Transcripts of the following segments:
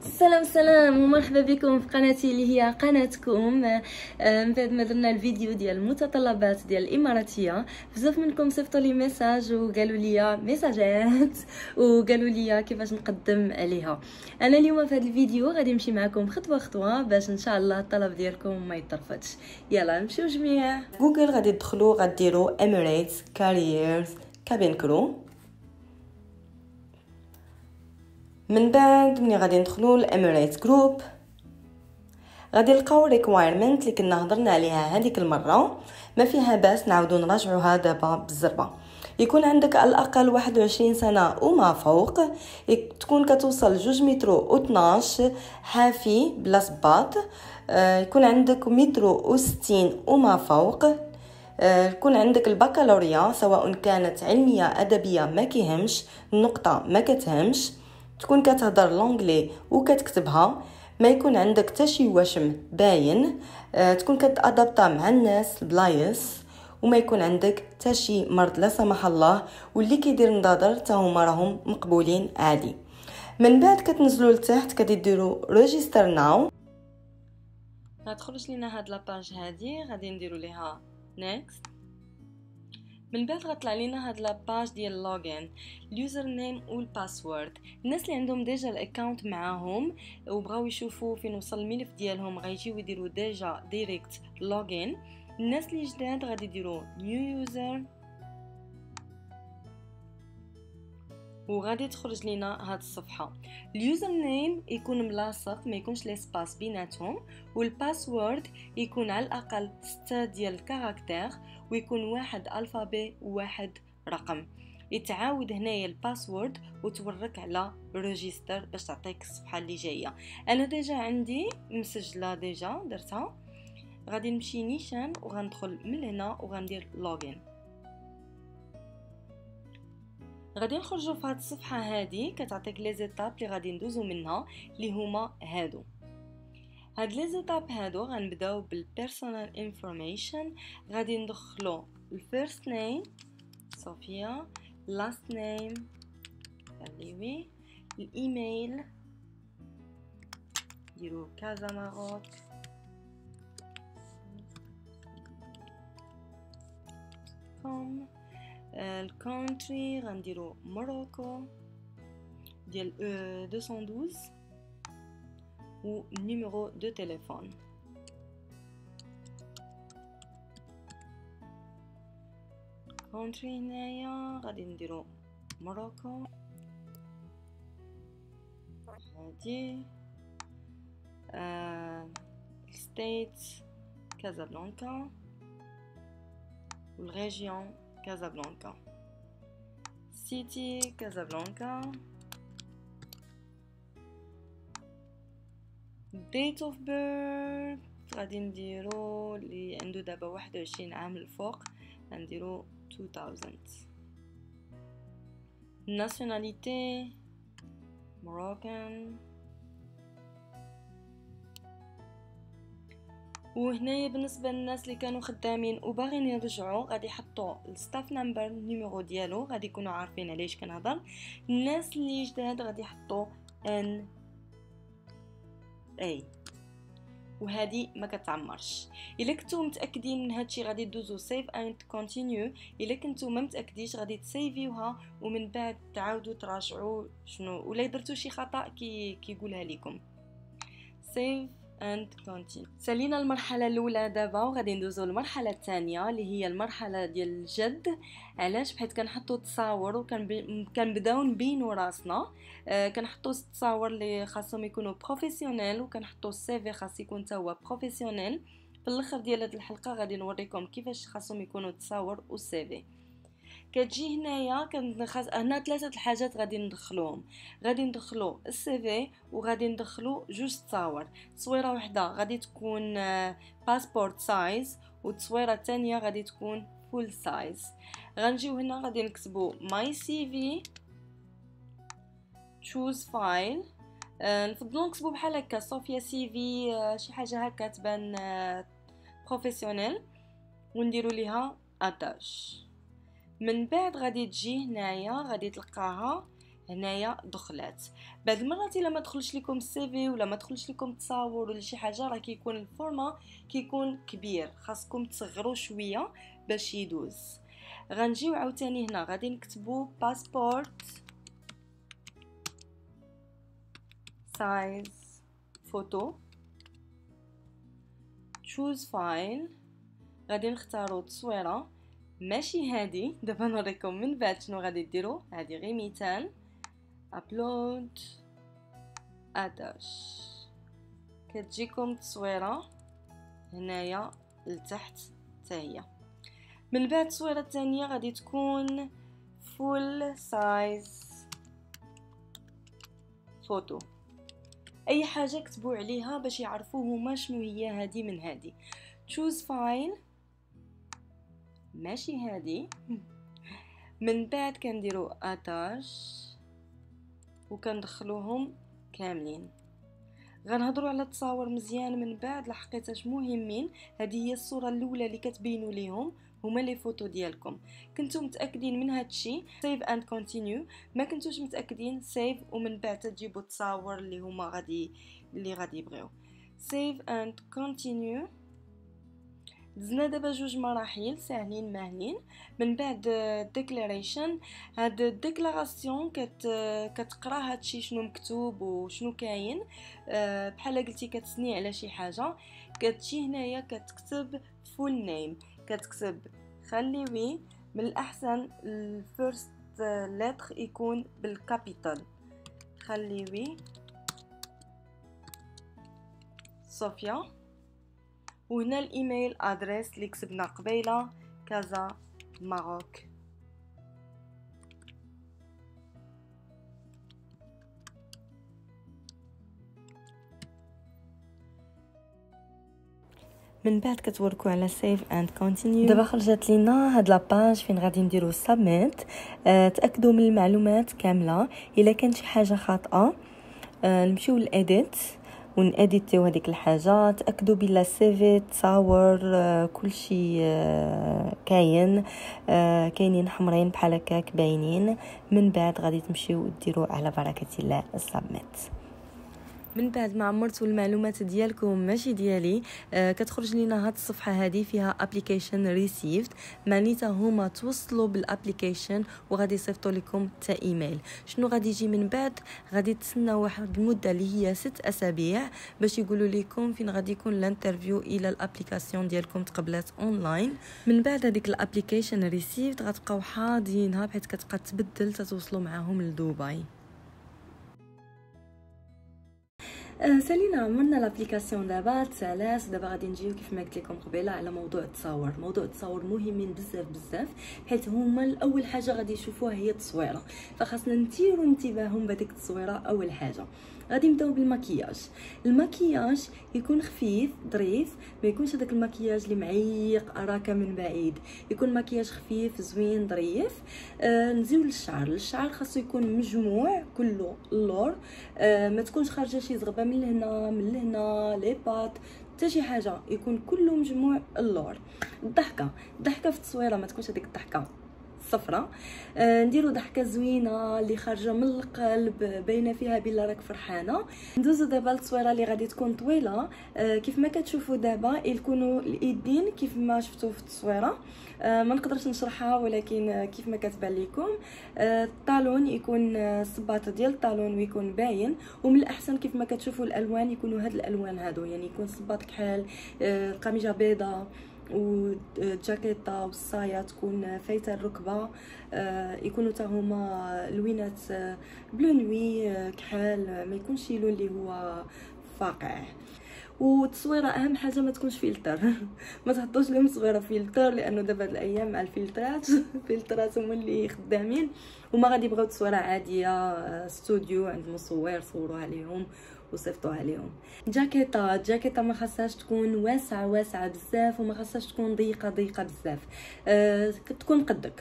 سلام ومرحبا بكم في قناتي اللي هي قناتكم. من بعد ما درنا الفيديو ديال المتطلبات ديال الاماراتيه، بزاف منكم صيفطوا لي ميساج وقالوا لي ميساجات وقالوا لي كيفاش نقدم عليها. انا اليوم في هذا الفيديو غادي نمشي معكم خطوه خطوه باش ان شاء الله الطلب ديالكم ما يطرفتش. يلا نمشيو جميع. جوجل غادي تدخلوا غديروا اميريتس كاريرز كابين كرو. من بعد ملي غادي ندخلوا الاميريتس جروب غادي نلقاو ريكوايرمنت اللي كنا هضرنا عليها هذيك المره، ما فيها باس نعاودوا نراجعوها دابا بالزربه. يكون عندك على الاقل 21 سنه وما فوق، تكون كتوصل 2 متر و12 حافي بلا صباط، يكون عندك متر و60 وما فوق، يكون عندك البكالوريا سواء كانت علميه ادبيه ما كيهمش، النقطه ما كتهمش، تكون كتهضر لونجلي وكتكتبها، ما يكون عندك حتى شي وشم باين، تكون كتادابطا مع الناس البلايص، وما يكون عندك حتى شي مرض لا سمح الله، واللي كيدير نضاضر حتى هما راهم مقبولين عادي. من بعد كتنزلوا لتحت كديروا ريجستر ناو، غتخرج لينا هاد لاباج هادي، غادي نديروا ليها نيكست. من بعد غطلع لينا هاد لاباج ديال اللوغين، اليوزر نيم والباسورد. الناس اللي عندهم ديجا الاكونت معاهم وبغاو يشوفوا فين وصل الملف ديالهم غيجيو يديروا ديجا دايركت لوغين. الناس اللي جداد غادي يديروا نيو يوزر، وغادي تخرج لينا هاد الصفحه. اليوزر نيم يكون ملاصق، ما يكونش لي سباس بيناتهم، والباسورد يكون على الاقل 6 ديال الكاركتير، ويكون 1 الفابي و1 رقم. يتعاود هنايا الباسورد وتورك على ريجستر باش تعطيك الصفحه اللي جايه. انا ديجا عندي مسجله، ديجا درتها. غادي نمشي نيشان وغندخل من هنا وغندير لوغين. غادي نخرجوا في هاد الصفحه هذه كتعطيك لي زيتاب اللي غادي ندوزو منها، اللي هما هادو. هاد لي زيتاب هادو غنبداو بالبيرسونال انفورميشن. غادي ندخلو الفيرست نيم صوفيا، لاست نيم عليوي، الايميل ديرو كازا ماروك، الكونتري غنديرو موروكو ديال 212 و نيميرو دو تليفون. كونتري هنايا غادي نديرو موروكو، هادي ستيت كازابلانكا، والريجيون كازابلانكا، سيتي كازابلانكا، date of birth غادي نديرو اللي عنده دابا 21 عام الفوق، غنديرو 2000. nationalité Moroccan. وهنايا بالنسبه للناس اللي كانوا خدامين وباغيين يرجعوا غادي يحطوا الستاف نمبر النيميرو ديالو، غادي يكونوا عارفين علاش كنهضر. الناس اللي جداد غادي يحطوا ان اي، وهذه ما كتعمرش. الا كنتو متاكدين من هادشي غادي دوزو سيف اند كونتينيو، الا كنتو ما متاكديش غادي تسيفيوها ومن بعد تعاودوا تراجعوا شنو، ولا درتو شي خطا كيقولها لكم. سيف and continue. سالينا المرحله الاولى دابا، وغادي ندوزو للمرحله الثانيه اللي هي المرحله ديال الجد. علاش؟ بحيث كنحطوا تصاور وكنبداو نبينوا راسنا. كنحطوا التصاور اللي خاصهم يكونوا بروفيسيونيل، وكنحطوا السي في خاص يكون حتى هو بروفيسيونيل. في الاخر ديال هذه الحلقه غادي نوريكم كيفاش خاصهم يكونوا التصاور والسي في. كتجي هنايا هنا 3 الحاجات غادي ندخلوهم. غادي ندخلو السي في، وغادي ندخلو 2 تصاور. تصويره وحده غادي تكون باسبورت سايز، والتصويره الثانيه غادي تكون فول سايز. غنجيو هنا غادي نكتبو ماي سي في، تشوز فايل. نفضلوا نكتبو بحال هكا صوفيا سي في، شي حاجه هكا تبان بروفيسيونيل، ونديروا ليها اتاش. من بعد غادي تجي هنايا غادي تلقاها هنايا دخلات. بعض المرات الا ما دخلش لكم السي في ولا ما دخلش لكم تصاور ولا شي حاجه، راه كيكون الفورما كيكون كبير، خاصكم تصغروا شويه باش يدوز. غنجيو عاوتاني هنا غادي نكتبوا باسبورت سايز فوتو، تشوز فايل، غادي نختاروا تصويره ماشي هادي. دابا نوريكم من بعد شنو غادي ديروا، هادي غير مثال. ابلود اتاش، كتجيكم تصويره هنايا لتحت حتى هي. من بعد التصويره الثانيه غادي تكون فول سايز فوتو، اي حاجه كتبوا عليها باش يعرفوا هما شنو هي هادي من هادي. تشوز فايل ماشي هادي. من بعد كنديروا اتاش وكندخلوهم كاملين. غنهضروا على التصاور مزيان من بعد، لحقيتاش مهمين. هذه هي الصوره الاولى اللي كتبينوا ليهم هما لي فوتو ديالكم. كنتو متاكدين من هذا الشيء سيف اند كونتينيو، ما كنتوش متاكدين سيف ومن بعد تجيبوا التصاور اللي هما غادي يبغيو. سيف اند كونتينيو. دزنا دابا جوج مراحل ساهلين ماهلين. من بعد ديكلاريشن، هاد الديكلاراسيون كتقرا هادشي شنو مكتوب وشنو كاين. بحال قلتي كتسني على شي حاجه، كتجي هنايا كتكتب فول نيم، كتكتب خليوي من الاحسن الفيرست لتر يكون بالكابيتال، خليوي صوفيا. وهنا الايميل ادريس اللي كتبنا قبيله كازا ماروك. من بعد كتوركوا على سيف اند كونتينيو. دابا خرجت لينا هاد لاباج فين غادي نديرو سابميت. تاكدوا من المعلومات كامله، الا كان شي حاجه خاطئه نمشيو للاديت وناديتيو هذيك الحاجه. تاكدوا بلا سيفي تصاور كلشي كاينين حمرين بحال هكاك باينين. من بعد غادي تمشيو ديروا على بركه الله السابميت. من بعد ما عمرتوا المعلومات ديالكم ماشي ديالي، كتخرج لينا هاد الصفحه هذه فيها ابليكيشن ريسيفد، معناتها هما توصلوا بالابليكيشن وغادي يصيفطوا لكم تا ايميل. شنو غادي يجي من بعد؟ غادي تسناو واحد المده اللي هي 6 اسابيع باش يقولوا لكم فين غادي يكون الانترفيو الى الابليكاسيون ديالكم تقبلات اونلاين. من بعد هذيك الابليكيشن ريسيفد غتبقاو حاضينها بحيث كتبقى تبدل تتوصلوا معاهم لدبي. سالينا عملنا لابليكاسيون دابا تسالات. دابا غادي نجيو كيف ما قلت لكم قبيله على موضوع التصاور. موضوع التصاور مهمين بزاف حيت هما اول حاجه غادي يشوفوها هي التصويره، فخاصنا نديروا انتباههم بديك التصويره. اول حاجه غادي نبداو بالمكياج. المكياج يكون خفيف ظريف، ما يكونش هذاك المكياج اللي معيق اراك من بعيد، يكون مكياج خفيف زوين ظريف. نزيو للشعر. الشعر خاصو يكون مجموع كله اللور، ما تكونش خارجه شي زغبه من لهنا لي بات حتى شي حاجه، يكون كله مجموع اللور. الضحكه في التصويره ما تكونش هذيك الضحكه صفرة. نديروا ضحكه زوينه اللي خارجه من القلب باينه فيها بلا راك فرحانه. ندوزو دابا للتصويره اللي غادي تكون طويله. كيف ما كتشوفوا دابا يكونوا الايدين كيف ما شفتوا في التصويره. ما نقدرش نشرحها ولكن كيف ما كتبان لكم. الطالون يكون الصباط ديال الطالون ويكون باين، ومن الاحسن كيف ما كتشوفوا الالوان يكونوا هاد الالوان هادو، يعني يكون الصباط كحال، قميجه بيضاء والجاكيطه والصايه تكون فايته الركبه، يكونوا حتى هما لوينات بلو نوي كحال، ما يكونش لون اللي هو فاقع. والتصويره اهم حاجه ما تكونش فلتر ما تحطوش لهم صغيره فلتر، لانه دابا الايام مع الفلترات الفلترات هما اللي خدامين وما غادي يبغيو تصويره عاديه استوديو عند مصور صوروها ليهم وصيفطوها لهم. جاكيطه ما خاصهاش تكون واسعه بزاف وما خاصهاش تكون ضيقه بزاف، تكون قدك.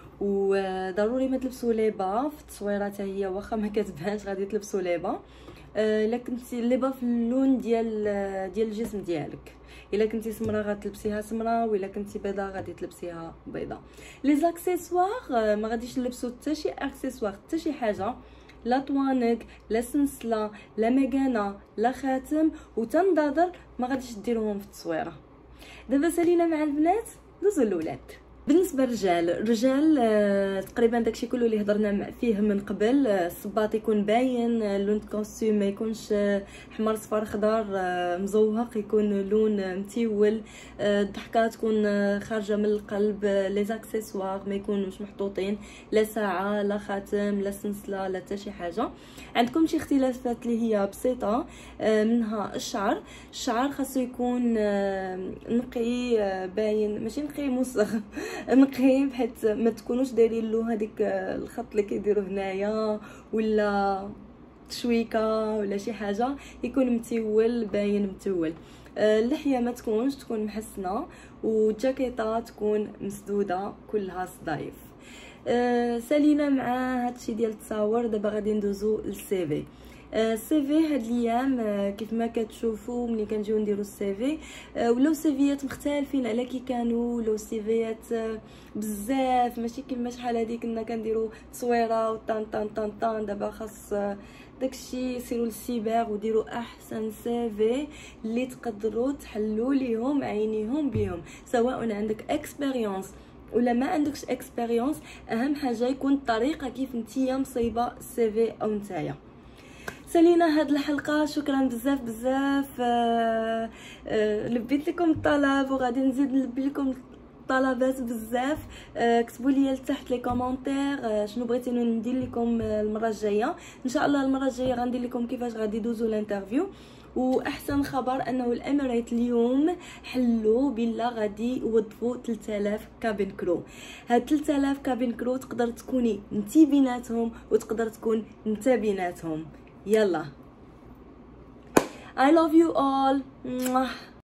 وضروري ما تلبسوا ليبا في التصويره حتى هي، واخا ما كتبانش غادي تلبسوا ليبا. الا كنتي لبا في اللون ديال الجسم ديالك. الا كنتي سمراء غتلبسيها سمراء، والا كنتي بيضاء غادي تلبسيها بيضاء. لي زاكسيسوار ما غاديش نلبسوا حتى شي اكسسوار، حتى شي حاجه، لا طوانق، لا سنسله، لا مكانه، لا خاتم، وتنظاظر ما غاديش ديروهم في التصويره. دابا سالينا مع البنات، دوزو الاولاد. بالنسبه للرجال تقريبا داكشي كله اللي هضرنا فيه من قبل. الصباط يكون باين، لون الكوستيم ما يكونش احمر صفر خضر مزوهق، يكون لون متيول، الضحكه تكون خارجه من القلب، لي زاكسيسوار ما يكونوش محطوطين، لا ساعه لا خاتم لا سنسله لا حتى شي حاجه. عندكم شي اختلافات اللي هي بسيطه، منها الشعر خاصو يكون نقي باين، ماشي نقي مصغ نقي، بحيث ما تكونوش دايرين له هذيك الخط اللي كيديروا هنايا ولا تشويكه ولا شي حاجه، يكون متول باين متول. اللحيه ما تكون محسنه، والجاكيطه تكون مسدوده كلها صدايف. سالينا مع هادشي ديال التصاور. دابا غادي ندوزو للسيفي. السيفي هاد الايام كيف ما كتشوفوا ملي كنجيو نديرو السيفي ولاو سيفيات مختلفين على كي كانوا، ولاو سيفيات بزاف ماشي كيما شحال هادي كنا كنديرو تصويره وطان طان طان طان. دابا خاص داكشي سيروا للسيبر وديروا احسن سيفي اللي تقدروا تحلوا ليهم عينيهم بهم، سواء عندك اكسبيريونس ولا ما عندكش اكسبيريونس. اهم حاجه يكون الطريقه كيف نتيا مصيبه السيفي او نتايا. سالينا هاد الحلقه، شكرا بزاف بزاف. لبيت لكم الطلب وغادي نزيد نلبي لكم طلبات بزاف. كتبوا لي لتحت لي كومونتير شنو بغيتينو ندير لكم المره الجايه. ان شاء الله المره الجايه غندير لكم كيفاش غادي دوزو الانترفيو. واحسن خبر انه الاميريت اليوم حلوا بالله غادي يوظفوا 3000 كابين كرو. هاد 3000 كابين كرو تقدر تكوني نتي بيناتهم وتقدر تكون نتا بيناتهم. يلا I love you all.